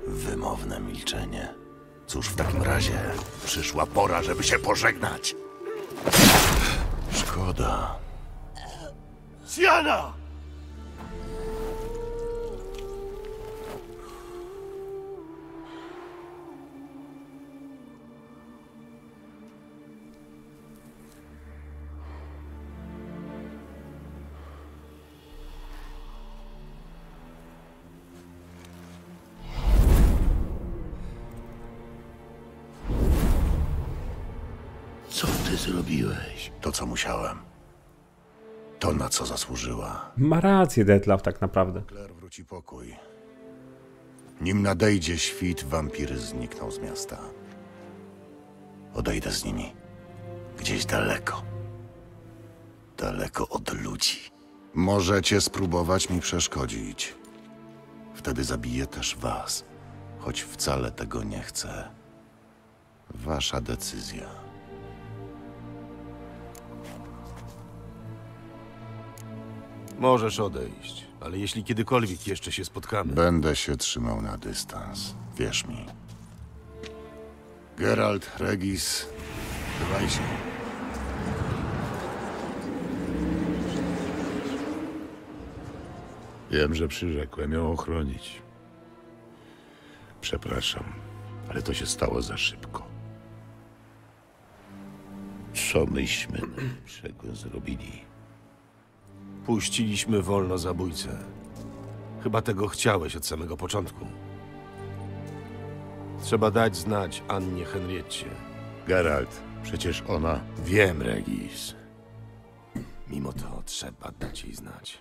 Wymowne milczenie. Cóż, w takim razie przyszła pora, żeby się pożegnać. Szkoda. Siana! Co ty zrobiłeś? To, co musiałem. To, na co zasłużyła. Ma rację Dettlaff tak naprawdę. Claire wróci pokój. Nim nadejdzie świt, wampir zniknął z miasta. Odejdę z nimi. Gdzieś daleko. Daleko od ludzi. Możecie spróbować mi przeszkodzić. Wtedy zabiję też was. Choć wcale tego nie chcę. Wasza decyzja. Możesz odejść, ale jeśli kiedykolwiek jeszcze się spotkamy... Będę się trzymał na dystans. Wierz mi. Geralt, Regis, bywajcie. Wiem, że przyrzekłem ją ochronić. Przepraszam, ale to się stało za szybko. Co myśmy czego zrobili? Puściliśmy wolno zabójcę. Chyba tego chciałeś od samego początku. Trzeba dać znać Annie Henrietcie. Geralt, przecież ona... Wiem, Regis. Mimo to trzeba dać jej znać.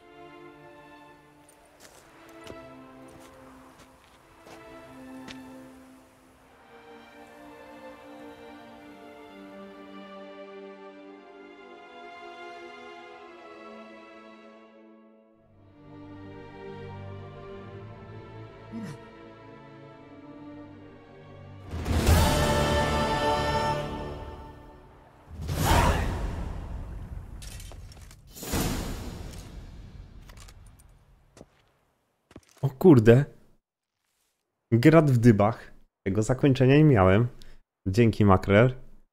O kurde. Grat w dybach. Tego zakończenia nie miałem. Dzięki, Makrer.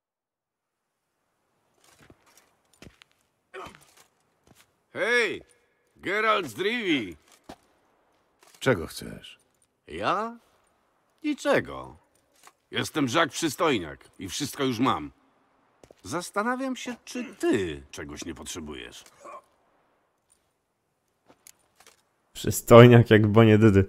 Hej, Geralt z Rivii. Czego chcesz? Ja? Niczego. Jestem Żak Przystojniak i wszystko już mam. Zastanawiam się, czy ty czegoś nie potrzebujesz. Przystojniak jak bonie dydy.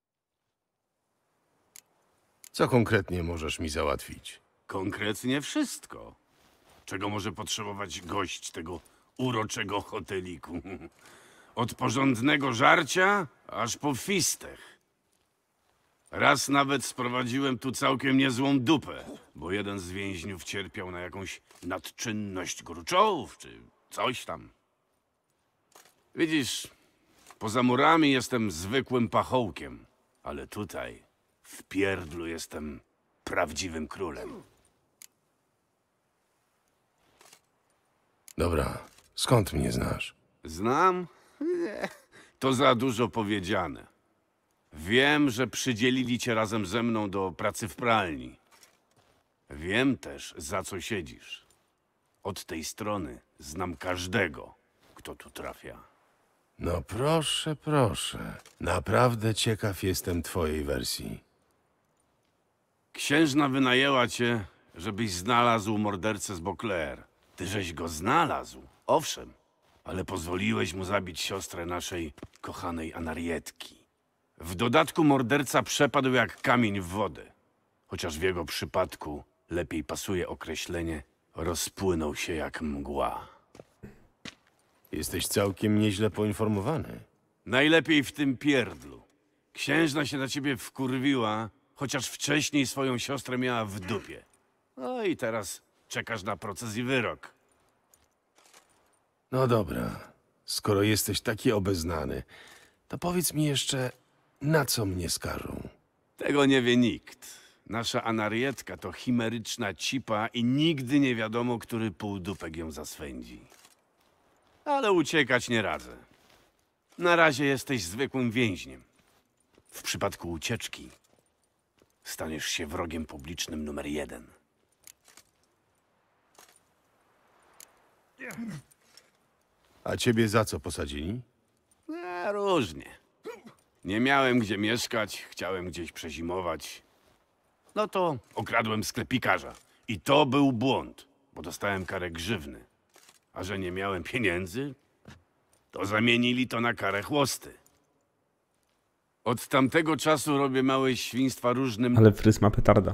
Co konkretnie możesz mi załatwić? Konkretnie wszystko. Czego może potrzebować gość tego uroczego hoteliku. Od porządnego żarcia aż po fistech. Raz nawet sprowadziłem tu całkiem niezłą dupę, bo jeden z więźniów cierpiał na jakąś nadczynność gruczołów, czy coś tam. Widzisz, poza murami jestem zwykłym pachołkiem, ale tutaj, w pierdlu, jestem prawdziwym królem. Dobra, skąd mnie znasz? Znam? Nie, to za dużo powiedziane. Wiem, że przydzielili cię razem ze mną do pracy w pralni. Wiem też, za co siedzisz. Od tej strony znam każdego, kto tu trafia. No proszę, proszę. Naprawdę ciekaw jestem twojej wersji. Księżna wynajęła cię, żebyś znalazł mordercę z Beauclair. Ty żeś go znalazł, owszem, ale pozwoliłeś mu zabić siostrę naszej kochanej Anarietki. W dodatku morderca przepadł jak kamień w wodę. Chociaż w jego przypadku lepiej pasuje określenie rozpłynął się jak mgła. Jesteś całkiem nieźle poinformowany. Najlepiej w tym pierdlu. Księżna się na ciebie wkurwiła, chociaż wcześniej swoją siostrę miała w dupie. No i teraz czekasz na proces i wyrok. No dobra, skoro jesteś taki obeznany, to powiedz mi jeszcze, na co mnie skażą? Tego nie wie nikt. Nasza Anarietka to chimeryczna cipa i nigdy nie wiadomo, który półdupek ją zaswędzi. Ale uciekać nie radzę. Na razie jesteś zwykłym więźniem. W przypadku ucieczki staniesz się wrogiem publicznym numer 1. A ciebie za co posadzili? Różnie. Nie miałem gdzie mieszkać, chciałem gdzieś przezimować. No to okradłem sklepikarza. I to był błąd, bo dostałem karę grzywny. A że nie miałem pieniędzy, to zamienili to na karę chłosty. Od tamtego czasu robię małe świństwa różnym... Ale fryz ma petarda.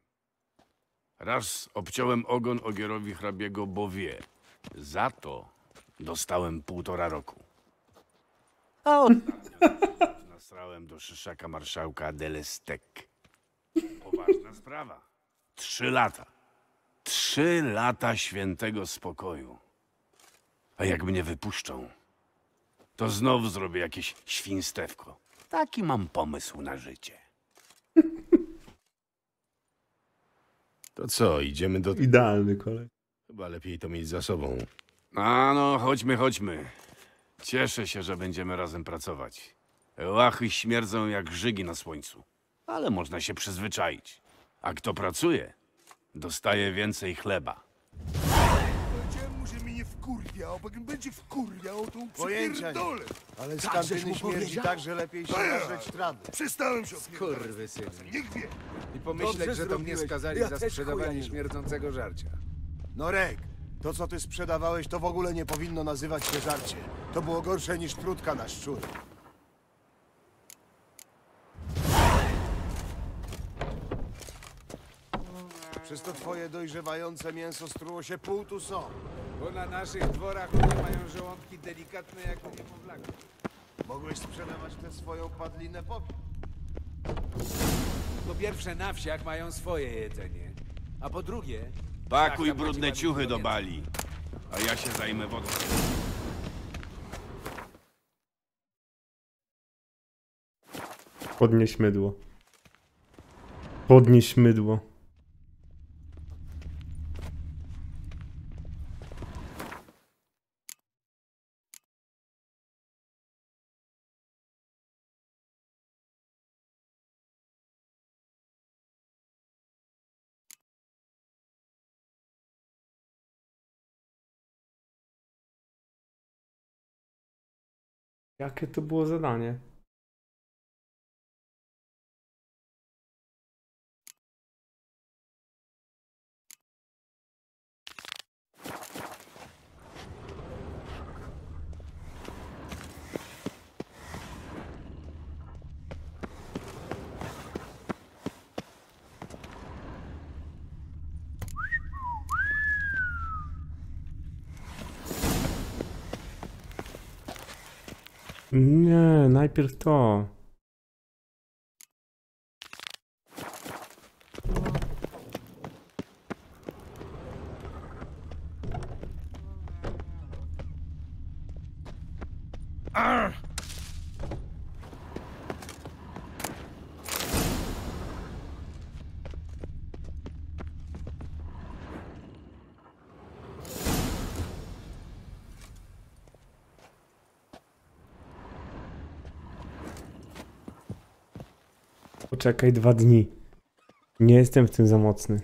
Raz obciąłem ogon ogierowi hrabiego Bowie. Za to dostałem 1,5 roku. A ostatnio nasrałem do szyszaka marszałka Delestek. Poważna sprawa. 3 lata. 3 lata świętego spokoju. A jak mnie wypuszczą, to znowu zrobię jakieś świństewko. Taki mam pomysł na życie. To co, idziemy do... Idealny kolej. Chyba lepiej to mieć za sobą. A no, chodźmy. Cieszę się, że będziemy razem pracować. Łachy śmierdzą jak żygi na słońcu, ale można się przyzwyczaić. A kto pracuje, dostaje więcej chleba. Powiedziałem mu, że mnie nie wkurwiał, bo jak będzie wkurwiał, to mu Pojęcia nie. przypierdolę. Ale Tak, żeś skantyny mu śmierdzi powiedział? tak, że lepiej się nażreć trawy. Przestałem się odpierdalać. Kurwysyny. Niech wie. I pomyśleć, Dobrze że to mnie zrobiłeś. skazali Ja za też sprzedawanie chuja nie śmierdzącego żarcia. Norek, to co ty sprzedawałeś, to w ogóle nie powinno nazywać się żarcie. To było gorsze niż trutka na szczury. Przez to twoje dojrzewające mięso struło się pół tu są. Bo na naszych dworach ludzie mają żołądki delikatne jak u niemowlaka. Mogłeś sprzedawać tę swoją padlinę popi. Po pierwsze na wsiach mają swoje jedzenie. A po drugie... Pakuj szlachta brudne płaciła mi ciuchy do dużo bali, a ja się zajmę wodą. Podnieś mydło. Podnieś mydło. Jakie to było zadanie? Nie, najpierw to. Poczekaj 2 dni. Nie jestem w tym za mocny.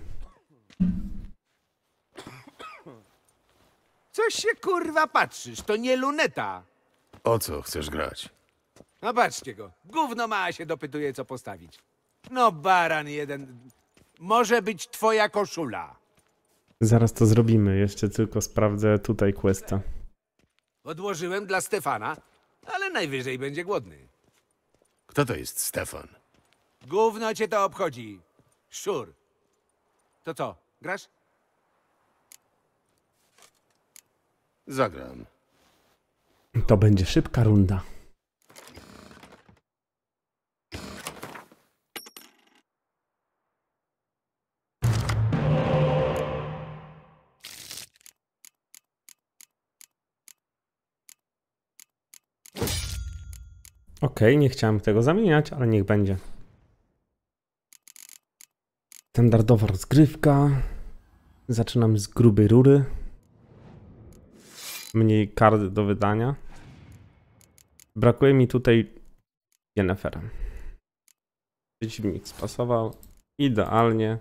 Coś się kurwa patrzysz, to nie luneta. O co chcesz grać? No patrzcie go, gówno ma, a się dopytuje co postawić. No baran jeden, może być twoja koszula. Zaraz to zrobimy. Jeszcze tylko sprawdzę tutaj questa. Odłożyłem dla Stefana, ale najwyżej będzie głodny. Kto to jest Stefan? Gówno cię to obchodzi. Szczur. To co, grasz? Zagram. To będzie szybka runda. Okej, nie chciałem tego zamieniać, ale niech będzie. Standardowa rozgrywka. Zaczynam z grubej rury. Mniej kart do wydania. Brakuje mi tutaj Yennefer. Przeciwnik spasował. Idealnie.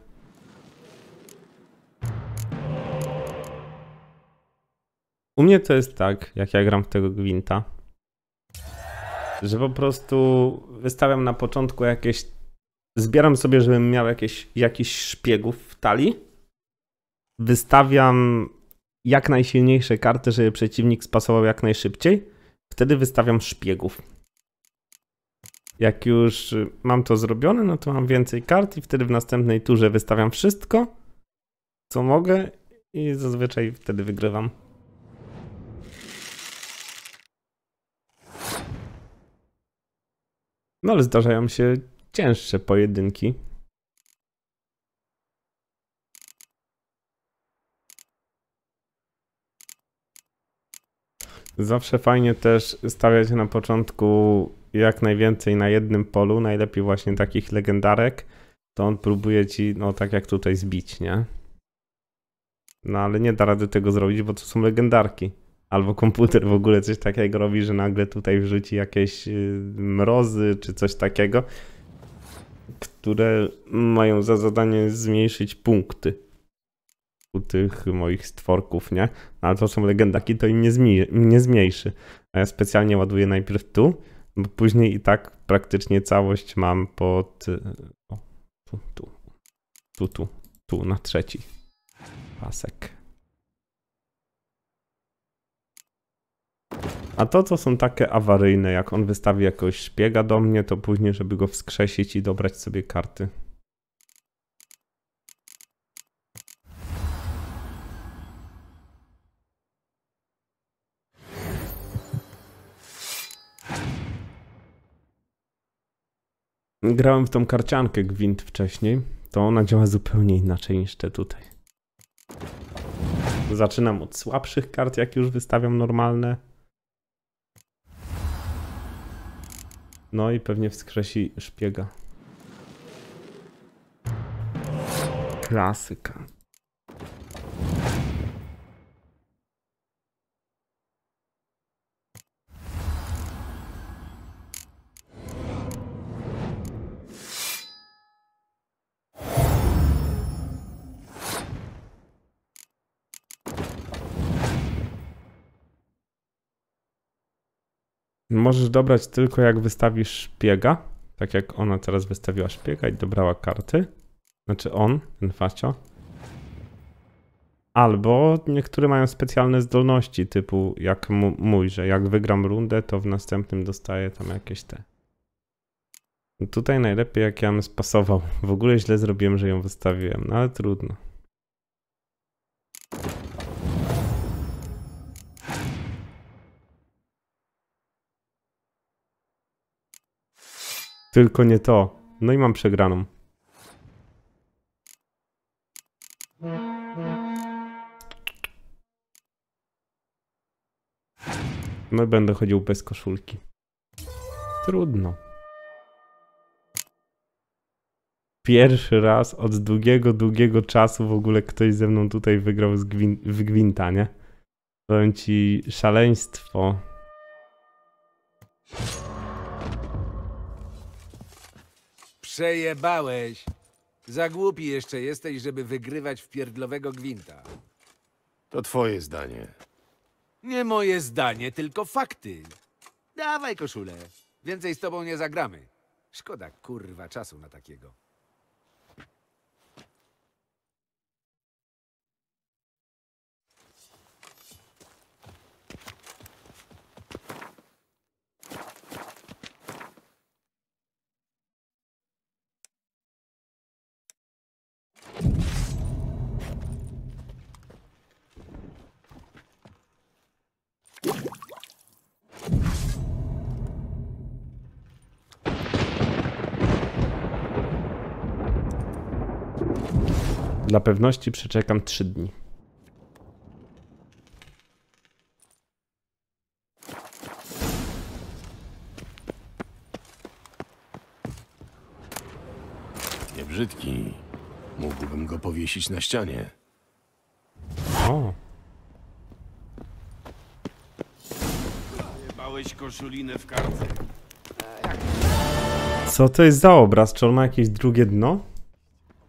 U mnie to jest tak, jak ja gram w tego gwinta, że po prostu wystawiam na początku jakieś... Zbieram sobie, żebym miał jakiś szpiegów w talii. Wystawiam jak najsilniejsze karty, żeby przeciwnik spasował jak najszybciej. Wtedy wystawiam szpiegów. Jak już mam to zrobione, no to mam więcej kart i wtedy w następnej turze wystawiam wszystko, co mogę i zazwyczaj wtedy wygrywam. No ale zdarzają się cięższe pojedynki. Zawsze fajnie też stawiać na początku jak najwięcej na jednym polu, najlepiej właśnie takich legendarek, to on próbuje ci, no tak jak tutaj, zbić, nie? No ale nie da rady tego zrobić, bo to są legendarki. Albo komputer w ogóle coś takiego robi, że nagle tutaj wrzuci jakieś mrozy czy coś takiego, które mają za zadanie zmniejszyć punkty u tych moich stworków, nie? No, ale to są legendarki, to im nie zmniejszy. A ja specjalnie ładuję najpierw tu, bo później i tak praktycznie całość mam pod... Tu, na trzeci pasek. A to są takie awaryjne, jak on wystawi jakiegoś szpiega do mnie, to później, żeby go wskrzesić i dobrać sobie karty. Grałem w tą karciankę Gwint wcześniej, to ona działa zupełnie inaczej niż te tutaj. Zaczynam od słabszych kart, jak już wystawiam normalne. No i pewnie wskrzesi szpiega. Klasyka. Możesz dobrać tylko jak wystawisz szpiega. Tak jak ona teraz wystawiła szpiega i dobrała karty. Znaczy on, ten facio. Albo niektóre mają specjalne zdolności, typu jak mój, że jak wygram rundę, to w następnym dostaję tam jakieś te. Tutaj najlepiej jak ja bym spasował. W ogóle źle zrobiłem, że ją wystawiłem, no ale trudno. Tylko nie to. No i mam przegraną. No i będę chodził bez koszulki. Trudno. Pierwszy raz od długiego czasu w ogóle ktoś ze mną tutaj wygrał w Gwinta, nie? Powiem ci, szaleństwo. Przejebałeś. Za głupi jeszcze jesteś, żeby wygrywać w pierdlowego Gwinta. To twoje zdanie. Nie moje zdanie, tylko fakty. Dawaj koszulę. Więcej z tobą nie zagramy. Szkoda, kurwa, czasu na takiego. Dla pewności przeczekam 3 dni. Nie brzydki. Mógłbym go powiesić na ścianie. O, Jebałeś koszulinę w karty. co to jest za obraz? Czy on ma jakieś drugie dno?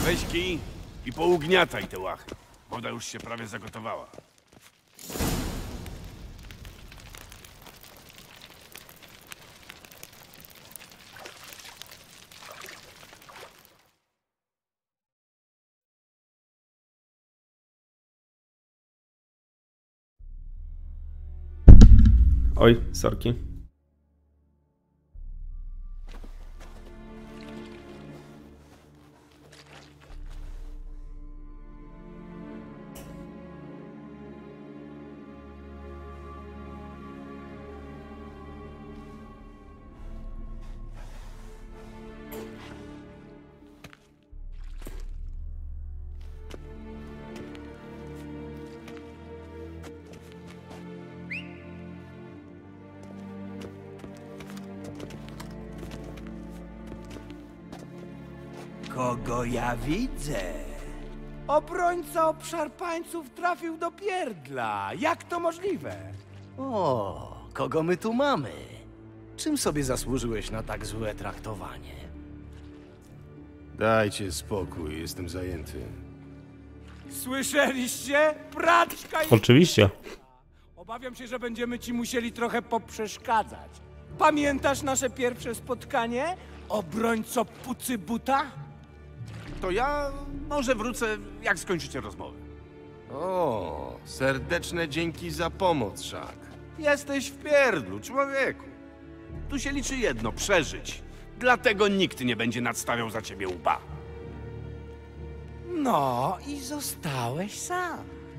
Weź kij i pougniataj te łachy. Woda już się prawie zagotowała. Oj, sorki. Kogo ja widzę? Obrońca obszarpańców trafił do pierdla. Jak to możliwe? O, kogo my tu mamy? Czym sobie zasłużyłeś na tak złe traktowanie? Dajcie spokój, jestem zajęty. Słyszeliście? Braczka i... Oczywiście. Obawiam się, że będziemy ci musieli trochę poprzeszkadzać. Pamiętasz nasze pierwsze spotkanie? Obrońco Pucybuta? To ja może wrócę, jak skończycie rozmowę. O, serdeczne dzięki za pomoc, Szak. Jesteś w pierdlu, człowieku. Tu się liczy jedno, przeżyć. Dlatego nikt nie będzie nadstawiał za ciebie łba. No i zostałeś sam.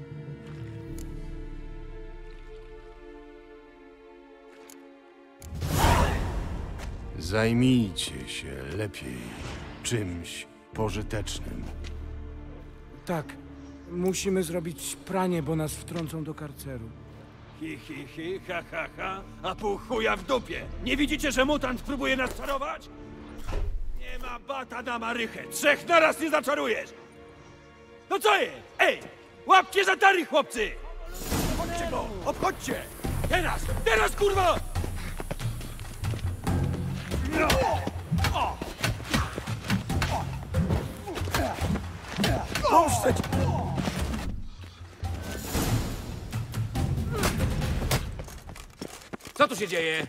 Zajmijcie się lepiej czymś pożytecznym. Tak, musimy zrobić pranie, bo nas wtrącą do karceru. Hi, hi, hi, ha, ha, ha, a pół chuja w dupie. Nie widzicie, że mutant próbuje nas czarować? Nie ma bata na marychę. 3 naraz nie zaczarujesz. No co jest? Ej, łapcie za tary, chłopcy! Obchodźcie go, obchodźcie! Teraz, kurwa! No. O. Puszczać! Co tu się dzieje?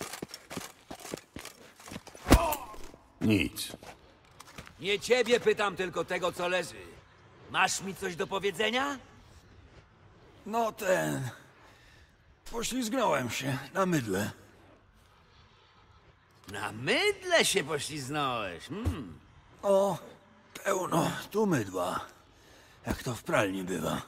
Nic. Nie ciebie pytam, tylko tego, co leży. Masz mi coś do powiedzenia? No poślizgnąłem się na mydle. Na mydle się pośliznąłeś. O, pełno tu mydła. Jak to w pralni bywa.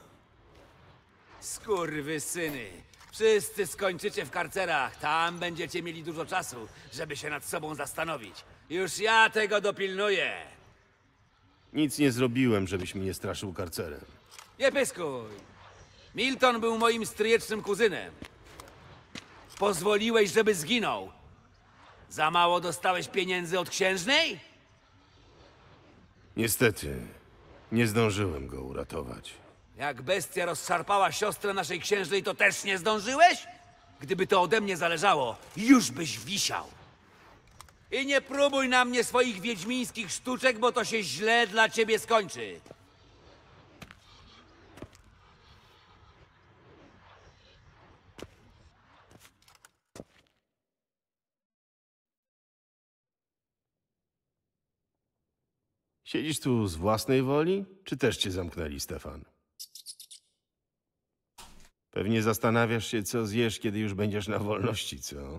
Skurwysyny. Wszyscy skończycie w karcerach. Tam będziecie mieli dużo czasu, żeby się nad sobą zastanowić. Już ja tego dopilnuję. Nic nie zrobiłem, żebyś mnie straszył karcerem. Nie pyskuj. Milton był moim stryjecznym kuzynem. Pozwoliłeś, żeby zginął. Za mało dostałeś pieniędzy od księżnej? Niestety, nie zdążyłem go uratować. Jak bestia rozszarpała siostrę naszej księżnej, to też nie zdążyłeś? Gdyby to ode mnie zależało, już byś wisiał. I nie próbuj na mnie swoich wiedźmińskich sztuczek, bo to się źle dla ciebie skończy. Siedzisz tu z własnej woli, czy też cię zamknęli, Stefan? Pewnie zastanawiasz się, co zjesz, kiedy już będziesz na wolności, co?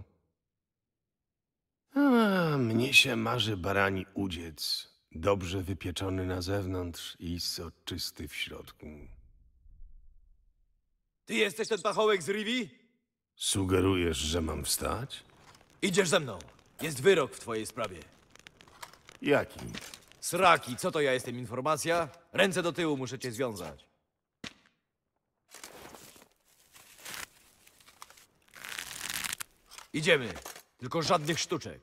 A, mnie się marzy barani udziec, dobrze wypieczony na zewnątrz i soczysty w środku. Ty jesteś ten pachołek z Rivi? Sugerujesz, że mam wstać? Idziesz ze mną. Jest wyrok w twojej sprawie. Jaki? Sraki, co to ja jestem, informacja? Ręce do tyłu, muszę cię związać. Idziemy. Tylko żadnych sztuczek.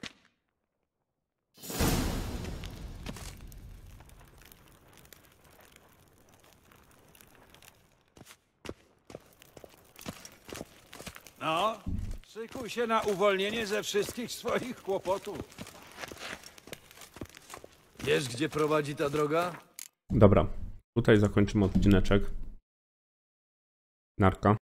No, szykuj się na uwolnienie ze wszystkich swoich kłopotów. Wiesz, gdzie prowadzi ta droga? Dobra, tutaj zakończymy odcineczek. Narka.